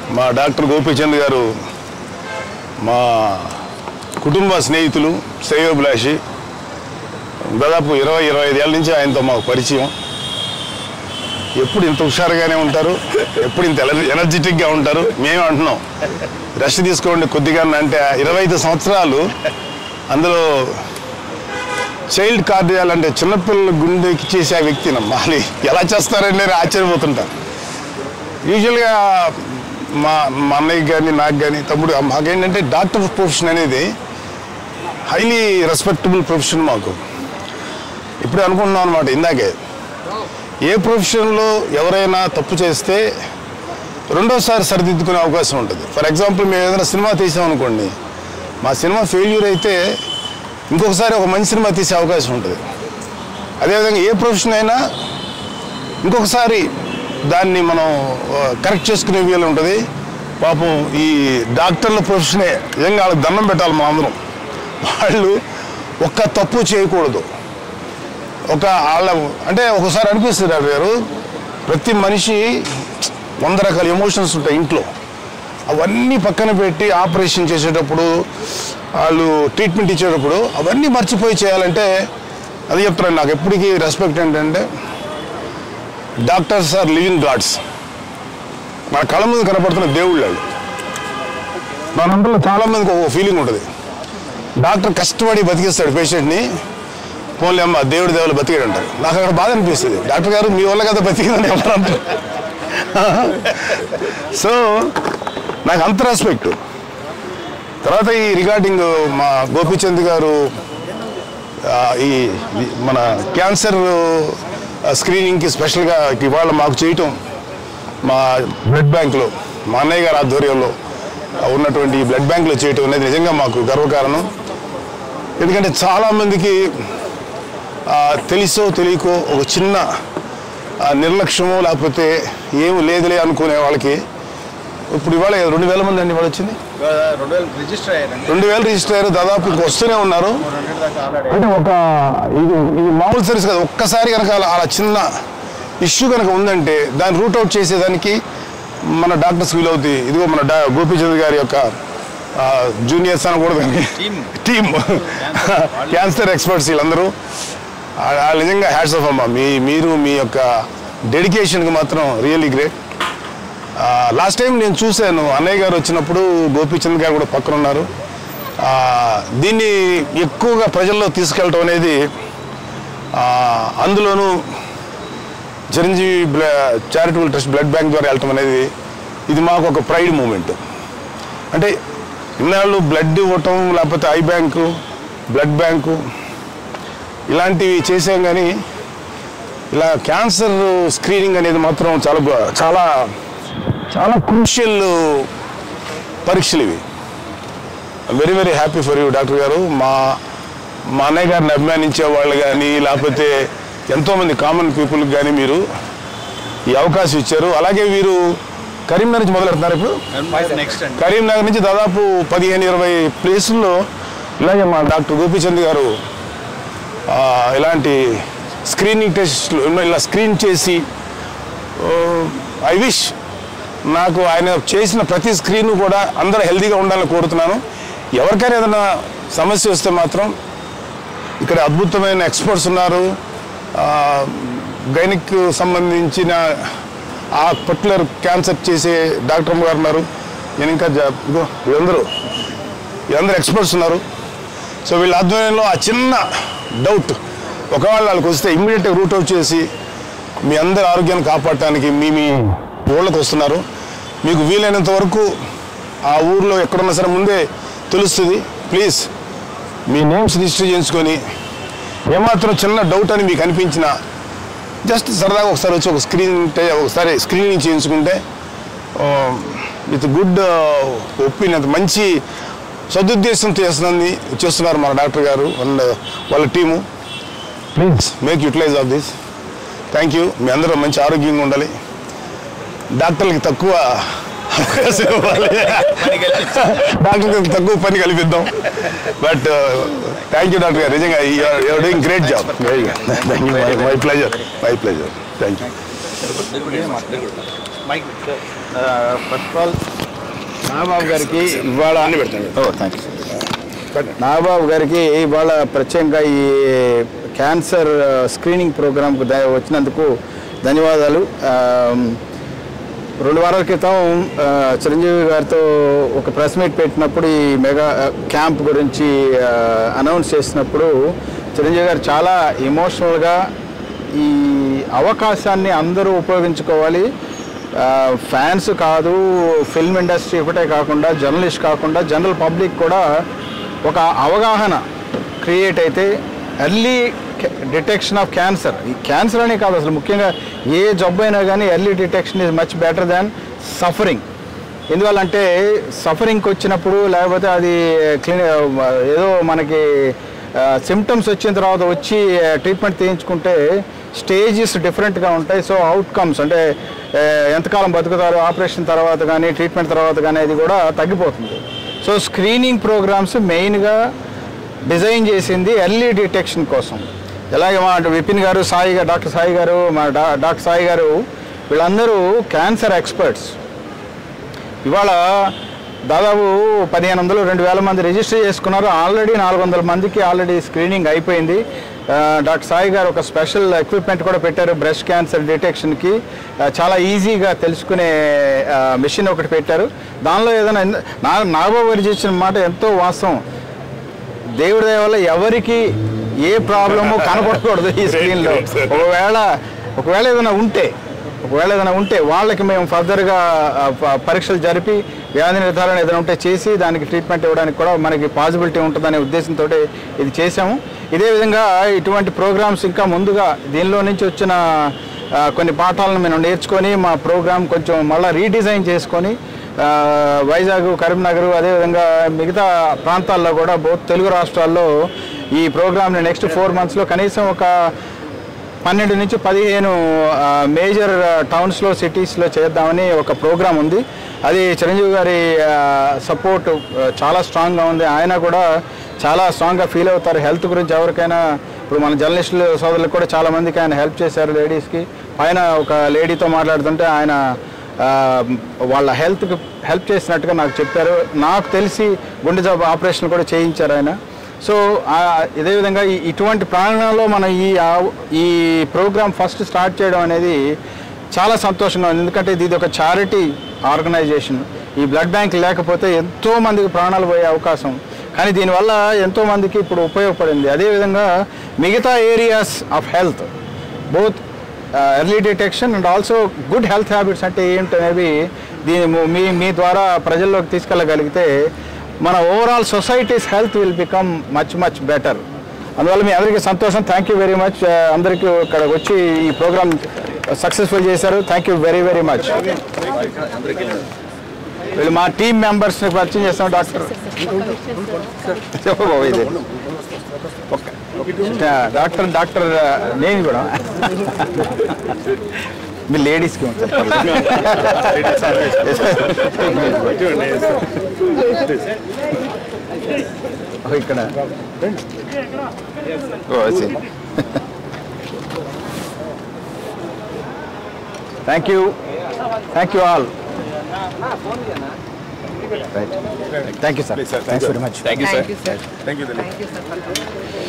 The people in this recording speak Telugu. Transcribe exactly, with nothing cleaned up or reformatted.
మా డాక్టర్ గోపీచంద్ గారు మా కుటుంబ స్నేహితులు, శ్రేయోభిలాషి. దాదాపు ఇరవై ఇరవై ఐదేళ్ళ నుంచి ఆయనతో మాకు పరిచయం. ఎప్పుడు ఇంత హుషారుగానే ఉంటారు, ఎప్పుడు ఇంత ఎనర్జెటిక్గా ఉంటారు. మేమే అంటున్నాం రెస్ట్ తీసుకోండి కొద్దిగా అంటే. ఇరవై ఐదు సంవత్సరాలు అందులో చైల్డ్ కార్డియాల్ అంటే చిన్నపిల్లల గుండెకి చేసే వ్యక్తి నమ్మాలి. ఎలా చేస్తారండి నేను ఆశ్చర్యపోతుంటాను. యూజువల్గా మా మా అన్నయ్యకి కానీ నాకు కానీ తమ్ముడు మాకేంటంటే డాక్టర్ ప్రొఫెషన్ అనేది హైలీ రెస్పెక్టబుల్ ప్రొఫెషన్ మాకు. ఇప్పుడే అనుకుంటున్నాం అనమాట ఇందాకే, ఏ ప్రొఫెషన్లో ఎవరైనా తప్పు చేస్తే రెండోసారి సరిదిద్దుకునే అవకాశం ఉంటుంది. ఫర్ ఎగ్జాంపుల్ మేము ఏదైనా సినిమా తీసామనుకోండి, మా సినిమా ఫెయిల్యూర్ అయితే ఇంకొకసారి ఒక మంచి సినిమా తీసే అవకాశం ఉంటుంది. అదేవిధంగా ఏ ప్రొఫెషన్ అయినా ఇంకొకసారి దాన్ని మనం కరెక్ట్ చేసుకునే వీలు ఉంటుంది. పాపం ఈ డాక్టర్ల ప్రొఫెషనే నిజంగా వాళ్ళకి దండం పెట్టాలి మా అందరం. వాళ్ళు ఒక్క తప్పు చేయకూడదు. ఒక వాళ్ళ అంటే ఒకసారి అనిపిస్తుంది డాక్టర్ గారు, ప్రతి మనిషి వంద రకాల ఎమోషన్స్ ఉంటాయి ఇంట్లో. అవన్నీ పక్కన పెట్టి ఆపరేషన్ చేసేటప్పుడు, వాళ్ళు ట్రీట్మెంట్ ఇచ్చేటప్పుడు అవన్నీ మర్చిపోయి చేయాలంటే అది చెప్తాను. నాకు ఎప్పటికీ రెస్పెక్ట్ ఏంటంటే డాక్టర్స్ ఆర్ లివింగ్ గాడ్స్. మన కళ్ళ ముందు కనపడుతున్న దేవుళ్ళు వాళ్ళు. మనందరిలో చాలామందికి ఒక ఫీలింగ్ ఉంటుంది, డాక్టర్ కష్టపడి బతికిస్తాడు పేషెంట్ని, పోన్లే అమ్మ దేవుడి దేవుళ్ళు బతికాడు అంటారు. నాకు అక్కడ బాధ అనిపిస్తుంది, డాక్టర్ గారు మీ వల్ల కదా బతికిందని ఎవరంటారు. సో నాకు అంత రెస్పెక్ట్. తర్వాత ఈ రిగార్డింగ్ మా గోపీచంద్ గారు ఈ మన క్యాన్సర్ స్క్రీనింగ్కి స్పెషల్గా ఇవాళ మాకు చేయటం, మా బ్లడ్ బ్యాంక్లో మా అన్నయ్య గారి ఆధ్వర్యంలో ఉన్నటువంటి ఈ బ్లడ్ బ్యాంక్లో చేయటం అనేది నిజంగా మాకు గర్వకారణం. ఎందుకంటే చాలామందికి తెలుసో తెలియకో ఒక చిన్న నిర్లక్ష్యమో లేకపోతే ఏమి లేదులే అనుకునే వాళ్ళకి ఇప్పుడు ఇవాళ రెండు వేల మంది అండి ఇవాళ వచ్చింది, రెండు వేలు రిజిస్టర్ అయ్యారు రెండు వేలు రిజిస్టర్ అయ్యారు దాదాపు ఇంక వస్తూనే ఉన్నారు. అంటే ఒక ఇది ఇది మామూలు సర్వీస్ కదా. ఒక్కసారి కనుక అలా చిన్న ఇష్యూ కనుక ఉందంటే దాన్ని రూట్అవుట్ చేసేదానికి మన డాక్టర్స్ వీల్ అవుతాయి. ఇదిగో మన డా గోపీచంద్ గారి యొక్క జూనియర్స్ అనకూడదు కానీ టీమ్ క్యాన్సర్ ఎక్స్పర్ట్స్ వీళ్ళందరూ వాళ్ళు నిజంగా హ్యాట్స్ ఆఫ్ అమ్మా. మీ మీరు మీ యొక్క డెడికేషన్కి మాత్రం రియల్లీ గ్రేట్. లాస్ట్ టైం నేను చూశాను అన్నయ్య గారు వచ్చినప్పుడు గోపీచంద్ గారు కూడా పక్కన ఉన్నారు. దీన్ని ఎక్కువగా ప్రజల్లో తీసుకెళ్ళటం అనేది, అందులోనూ చిరంజీవి బ్ల చారిటబుల్ ట్రస్ట్ బ్లడ్ బ్యాంక్ ద్వారా వెళ్ళటం అనేది ఇది మాకు ఒక ప్రైడ్ మూమెంట్. అంటే ఇన్నాళ్ళు బ్లడ్ ఇవ్వటం లేకపోతే ఐ బ్యాంకు, బ్లడ్ బ్యాంకు ఇలాంటివి చేసాం, కానీ ఇలా క్యాన్సర్ స్క్రీనింగ్ అనేది మాత్రం చాలా చాలా చాలా క్రూషియల్ పరీక్షలు ఇవి. Very very happy for you doctor గారు. మా మా అన్నయ్య గారిని అభిమానించే వాళ్ళు కానీ లేకపోతే ఎంతోమంది కామన్ పీపుల్కి కానీ మీరు ఈ అవకాశం ఇచ్చారు. అలాగే వీరు కరీంనగర్ నుంచి మొదలు పెడుతున్నారు. ఇప్పుడు కరీంనగర్ నుంచి దాదాపు పదిహేను ఇరవై ప్లేసుల్లో ఇలాగే మా డాక్టర్ గోపీచంద్ గారు ఇలాంటి స్క్రీనింగ్ టెస్ట్లు ఇలా స్క్రీన్ చేసి, ఐ విష్ నాకు ఆయన చేసిన ప్రతి స్క్రీన్ కూడా అందరూ హెల్తీగా ఉండాలని కోరుతున్నాను. ఎవరికైనా ఏదైనా సమస్య వస్తే మాత్రం ఇక్కడ అద్భుతమైన ఎక్స్పర్ట్స్ ఉన్నారు. గైనిక్ సంబంధించిన ఆ పర్టికులర్ క్యాన్సర్ చేసే డాక్టర్ గారు ఉన్నారు. నేను ఇంకా ఇగో వీళ్ళందరూ వీళ్ళందరూ ఎక్స్పర్ట్స్ ఉన్నారు. సో వీళ్ళ ఆధ్వర్యంలో ఆ చిన్న డౌట్ ఒకవేళ వాళ్ళకి వస్తే ఇమ్మీడియట్గా రూట్అవుట్ చేసి మీ అందరి ఆరోగ్యాన్ని కాపాడటానికి మీ మీ ఊళ్ళకి వస్తున్నారు. మీకు వీలైనంత వరకు ఆ ఊర్లో ఎక్కడున్నా సరే ముందే తెలుస్తుంది. ప్లీజ్ మీ నేమ్స్ రిజిస్టర్ చేయించుకొని ఏమాత్రం చిన్న డౌట్ అని మీకు అనిపించినా జస్ట్ సరదాగా ఒకసారి వచ్చి ఒక స్క్రీన్ ఒకసారి స్క్రీనింగ్ చేయించుకుంటే విత్ గుడ్ ఒపీనియన్, మంచి సదుద్దేశంతో చేస్తున్నది చేస్తున్నారు మన డాక్టర్ గారు అండ్ వాళ్ళ team. Please make utilise of this. Thank you. మీ అందరూ మంచి ఆరోగ్యంగా ఉండాలి. డాక్టర్లకి తక్కువ అవకాశం ఇవ్వాలి, డాక్టర్కి తక్కువ పని కల్పిద్దాం. బట్ థ్యాంక్ యూ డాక్టర్ గారు, నిజంగా you're doing great job. Thank you. My pleasure my pleasure thank you. Mike, uh, first of all, Nagababu గారికి ఇవాళ ఓ థ్యాంక్ యూ నాగబాబు గారికి ఇవాళ ప్రత్యేకంగా ఈ క్యాన్సర్ స్క్రీనింగ్ ప్రోగ్రాంకు వచ్చినందుకు ధన్యవాదాలు. రెండు వారాల క్రితం చిరంజీవి గారితో ఒక ప్రెస్ మీట్ పెట్టినప్పుడు ఈ మెగా క్యాంప్ గురించి అనౌన్స్ చేసినప్పుడు చిరంజీవి గారు చాలా ఎమోషనల్గా ఈ అవకాశాన్ని అందరూ ఉపయోగించుకోవాలి, ఫ్యాన్స్ కాదు ఫిల్మ్ ఇండస్ట్రీ ఒకటే కాకుండా జర్నలిస్ట్ కాకుండా జనరల్ పబ్లిక్ కూడా ఒక అవగాహన క్రియేట్ అయితే ఎర్లీ డిటెక్షన్ ఆఫ్ క్యాన్సర్, ఈ క్యాన్సర్ అనే కాదు అసలు ముఖ్యంగా ఏ జబ్బు అయినా కానీ early detection is much better than suffering. ఎందువల్లంటే సఫరింగ్కి వచ్చినప్పుడు లేకపోతే అది క్లిని ఏదో మనకి సిమ్టమ్స్ వచ్చిన తర్వాత వచ్చి ట్రీట్మెంట్ తీయించుకుంటే స్టేజెస్ డిఫరెంట్గా ఉంటాయి. సో అవుట్కమ్స్ అంటే ఎంతకాలం బతుకుతారు ఆపరేషన్ తర్వాత కానీ ట్రీట్మెంట్ తర్వాత కానీ అది కూడా తగ్గిపోతుంది. సో స్క్రీనింగ్ ప్రోగ్రామ్స్ మెయిన్గా డిజైన్ చేసింది ఎర్లీ డిటెక్షన్ కోసం. అలాగే మా విపిన్ గారు సాయి గారు డాక్టర్ సాయి గారు మా డా డాక్టర్ సాయి గారు వీళ్ళందరూ క్యాన్సర్ ఎక్స్పర్ట్స్. ఇవాళ దాదాపు పదిహేను వందలు రెండు వేల మంది రిజిస్టర్ చేసుకున్నారు. ఆల్రెడీ నాలుగు వందల మందికి ఆల్రెడీ స్క్రీనింగ్ అయిపోయింది. డాక్టర్ సాయి గారు ఒక స్పెషల్ ఎక్విప్మెంట్ కూడా పెట్టారు బ్రెస్ట్ క్యాన్సర్ డిటెక్షన్కి. చాలా ఈజీగా తెలుసుకునే మెషిన్ ఒకటి పెట్టారు. దానిలో ఏదైనా నా నాగబాబు గారు చేసిన మాట ఎంతో వాస్తవం. దేవుడి దయ వల్ల ఎవరికి ఏ ప్రాబ్లము కనపడకూడదు ఈ స్క్రీన్లో. ఒకవేళ ఒకవేళ ఏదైనా ఉంటే ఒకవేళ ఏదైనా ఉంటే వాళ్ళకి మేము ఫర్దర్గా పరీక్షలు జరిపి వ్యాధి నిర్ధారణ ఏదైనా ఉంటే చేసి దానికి ట్రీట్మెంట్ ఇవ్వడానికి కూడా మనకి పాసిబిలిటీ ఉంటుందనే ఉద్దేశంతో ఇది చేసాము. ఇదే విధంగా ఇటువంటి ప్రోగ్రామ్స్ ఇంకా ముందుగా దీనిలో నుంచి వచ్చిన కొన్ని పాఠాలను మేము నేర్చుకొని మా ప్రోగ్రామ్ కొంచెం మళ్ళీ రీడిజైన్ చేసుకొని వైజాగ్ కరీంనగర్ అదేవిధంగా మిగతా ప్రాంతాల్లో కూడా బోత్ తెలుగు రాష్ట్రాల్లో ఈ ప్రోగ్రామ్ని నెక్స్ట్ ఫోర్ మంత్స్లో కనీసం ఒక పన్నెండు నుంచి పదిహేను మేజర్ టౌన్స్లో సిటీస్లో చేద్దామని ఒక ప్రోగ్రామ్ ఉంది. అది చిరంజీవి గారి సపోర్ట్ చాలా స్ట్రాంగ్గా ఉంది. ఆయన కూడా చాలా స్ట్రాంగ్గా ఫీల్ అవుతారు హెల్త్ గురించి. ఎవరికైనా ఇప్పుడు మన జర్నలిస్టులు సోదరులకు కూడా చాలామందికి ఆయన హెల్ప్ చేశారు లేడీస్కి. పైన ఒక లేడీతో మాట్లాడుతుంటే ఆయన వాళ్ళ హెల్త్కి హెల్ప్ చేసినట్టుగా నాకు చెప్పారు. నాకు తెలిసి గుండె జబ్బు ఆపరేషన్ కూడా చేయించారు ఆయన. సో ఇదే విధంగా ఇటువంటి ప్రాంగణంలో మనం ఈ ఈ ప్రోగ్రామ్ ఫస్ట్ స్టార్ట్ చేయడం అనేది చాలా సంతోషంగా ఉంది. ఎందుకంటే ఇది ఒక చారిటీ ఆర్గనైజేషన్. ఈ బ్లడ్ బ్యాంక్ లేకపోతే ఎంతోమందికి ప్రాణాలు పోయే అవకాశం, కానీ దీనివల్ల ఎంతోమందికి ఇప్పుడు ఉపయోగపడింది. అదేవిధంగా మిగతా areas of health both early detection and also good health habits అంటే ఏంటనేవి దీని మీ మీ ద్వారా ప్రజల్లోకి తీసుకెళ్ళగలిగితే మన overall society's health will become much much better. అందువల్ల మీ అందరికీ సంతోషం. Thank you very much. అందరికీ ఇక్కడ వచ్చి ఈ ప్రోగ్రామ్ సక్సెస్ఫుల్ చేశారు. Thank you very very much. వీళ్ళు మా టీమ్ మెంబర్స్ని పరిచయం చేస్తాం. డాక్టర్ చెప్పబో ఇది ఓకే డాక్టర్ డాక్టర్ నేను కూడా మీ లేడీస్కి చెప్పాలి. ఇక్కడ thank you thank you all. Right thank you sir. Thanks very much. Thank you sir. Thank you.